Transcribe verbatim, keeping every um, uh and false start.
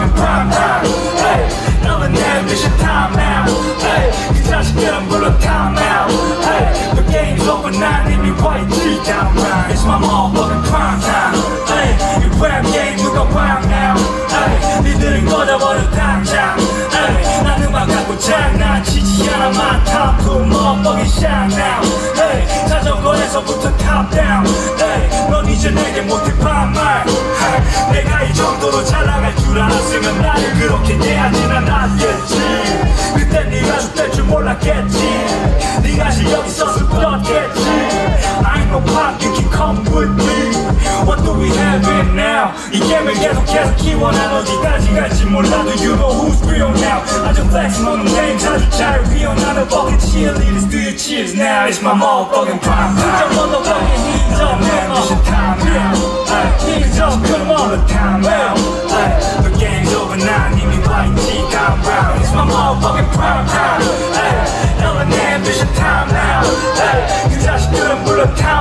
motherfucking prime time. Hey, 너는 내 mission time now. Hey, 그 자식들은 불러 time out. Hey, the game's over 난 이미 와 있지 down round. It's my motherfucking prime time. Hey, 이 rap game 누가 wow now. Hey, 니들은 꺼져버려 당장. Hey, 난 음악 갖고 장난치지 않아. My top two motherfucking shine now. Hey, 자전거에서부터 top down. Hey, 넌 이제 내게 못해 반말. Hey, 내가 이 정도로 잘 나갈 줄 알았으면 나를 그렇게 대하진 않았겠지. 그때 네가 죽될 줄 몰랐겠지. 네가 실력 있었을 뻔했겠지. I ain't no pop, you can come with me. What do we have it now? 이 게임을 계속해서 키워난 어디까지 갈지 몰라도 You know who's real now. 아주 flex 너는 name 자주 잘 휘어나는 fucking cheerleaders. Do your cheers now. It's my motherfucking prime time. 진짜 motherfucking heat up now. Mission time now. Heat up, come on. Time out. The game's over now. 이미 와 있지 down round. It's my motherfucking prime time. 너는 내 mission time now. 그 자식들은 불러 time